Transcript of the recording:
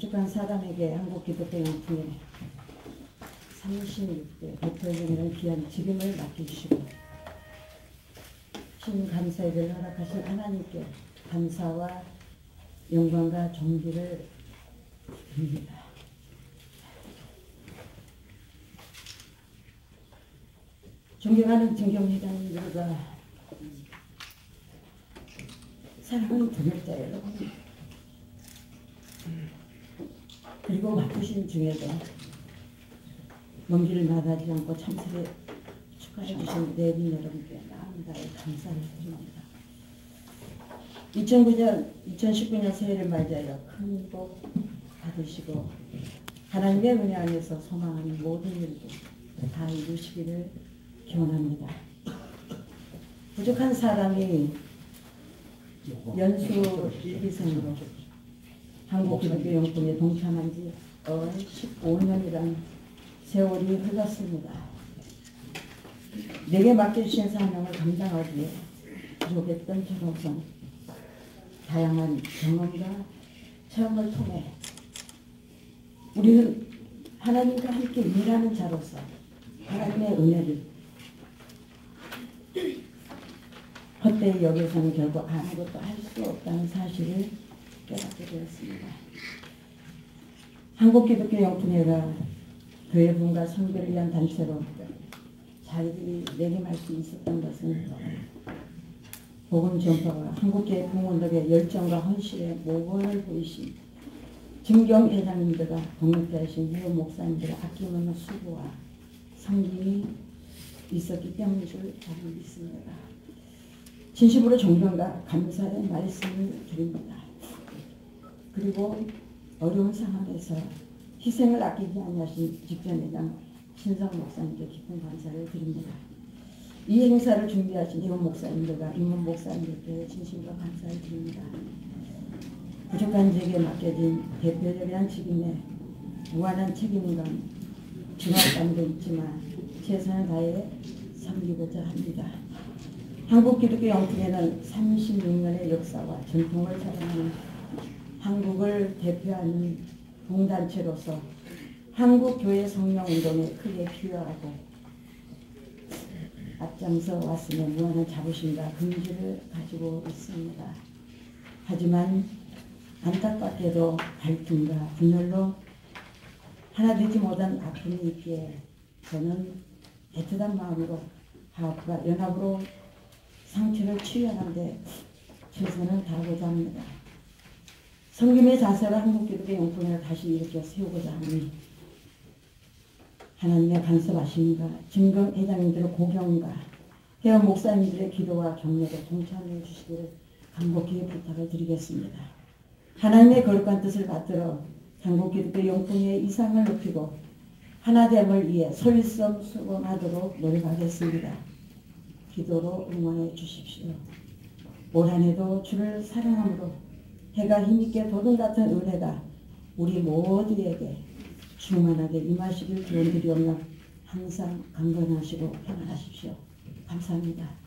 부족한 사람에게 한국기독교연합회 36대 대표적인 귀한 직임을 맡겨주시고 신 감사예배를 허락하신 하나님께 감사와 영광과 존귀를 드립니다. 존경하는 정경회장님들과 사랑하는 동역자 여러분, 그리고 바쁘신 중에도 먼 길을 나가지 않고 참석에 축하해 주신 내빈 여러분께 마음다해 감사를 드립니다. 2019년 새해를 맞이하여 큰 복 받으시고 하나님의 은혜 안에서 소망하는 모든 일도 다 이루시기를 기원합니다. 부족한 사람이 연수 일기생으로 한국기독교연합회에 동참한 지 15년이란 세월이 흘렀습니다. 내게 맡겨주신 사명을 감당하기에 부족했던 저로선 다양한 경험과 체험을 통해 우리는 하나님과 함께 일하는 자로서 하나님의 은혜를 헛되이 여기서는 결국 아무것도 할 수 없다는 사실을 깨닫게 되었습니다. 한국기독교연합회가 교회분과 선교를 위한 단체로 자리들이 내림할 수 있었던 것은 복음 전파와 한국교회 부모들의 열정과 헌신에 모범을 보이신 진경 회장님들과 동역자이신 혜원 목사님들의 아낌없는 수고와 섬김이 있었기 때문인 줄 잘 믿습니다. 진심으로 존경과 감사의 말씀을 드립니다. 그리고 어려운 상황에서 희생을 아끼지 아니하신 직전회장 신성 목사님께 깊은 감사를 드립니다. 이 행사를 준비하신 혜원 목사님들과 임원 목사님들께 진심으로 감사를 드립니다. 부족한 제게 맡겨진 대표적인 직임에 무한한 책임과 중압감도 있지만 최선을 다해 섬기고자 합니다. 한국기독교연합회는 36년의 역사와 전통을 자랑하는 한국을 대표하는 봉단체로서 한국교회 성령운동에 크게 기여하고 앞장서 왔으며 무한한 자부심과 긍지를 가지고 있습니다. 하지만 안타깝게도 갈등과 분열로 하나 되지 못한 아픔이 있기에 저는 애틋한 마음으로 화합과 연합으로 상처를 치유하는데 최선을 다하고자 합니다. 성김의 자세로 한국기독교연합회를 다시 일으켜 세우고자 하니 하나님의 간섭하심과 진경 회장님들의 고경과 혜원 목사님들의 기도와 격려에 동참해 주시기를 간곡히 부탁을 드리겠습니다. 하나님의 거룩한 뜻을 받들어 한국기독교연합회의 이상을 높이고 하나됨을 위해 솔선수범하도록 노력하겠습니다. 기도로 응원해 주십시오. 올 한해도 주를 사랑함으로 해가 힘있게 돋은 같은 은혜가 우리 모두에게 충만하게 임하시길 기원드리오며 항상 강건하시고 평안하십시오. 감사합니다.